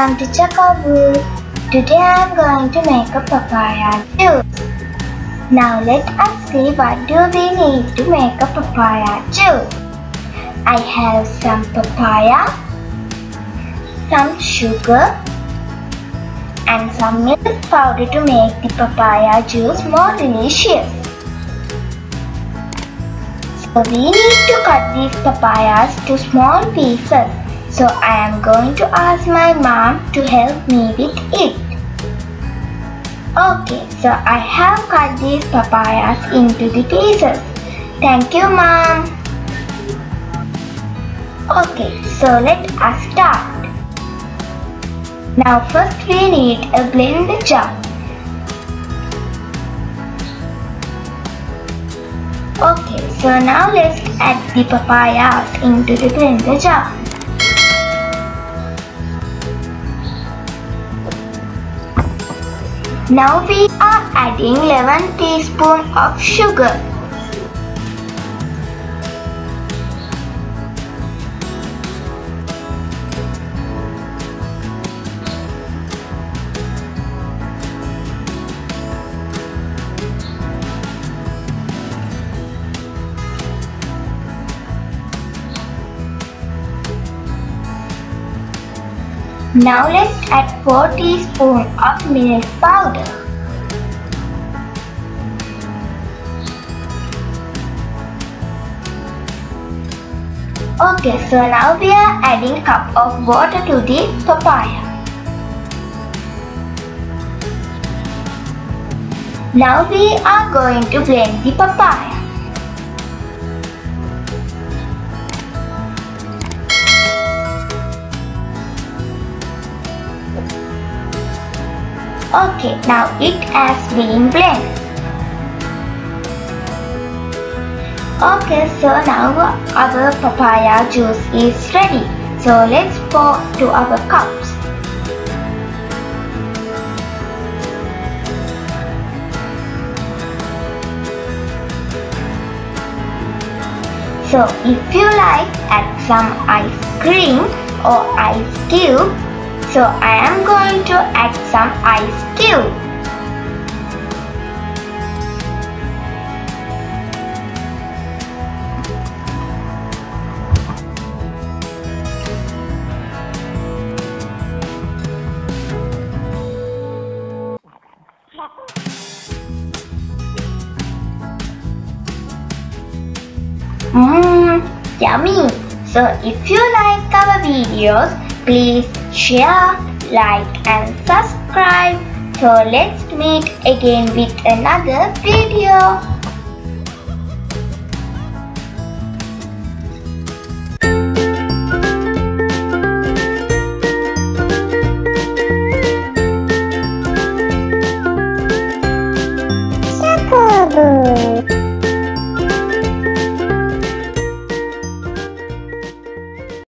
welcome to Chocowood. Today I am going to make a papaya juice. Now let us see what do we need to make a papaya juice. I have some papaya, some sugar and some milk powder to make the papaya juice more delicious. So we need to cut these papayas to small pieces. So I am going to ask my mom to help me with it. Okay, so I have cut these papayas into the pieces. Thank you, Mom. Okay, so let us start. Now first we need a blender jar. Okay, so now let's add the papayas into the blender jar. Now we are adding 11 teaspoons of sugar. Now let's add 4 teaspoons of milk powder. Okay, so now we are adding a cup of water to the papaya. Now we are going to blend the papaya. Okay, now it has been blended. Okay, so now our papaya juice is ready. So let's pour to our cups. So if you like, add some ice cream or ice cube. So I am going to add some ice cube. Yummy! So if you like our videos, please share, like and subscribe. So let's meet again with another video.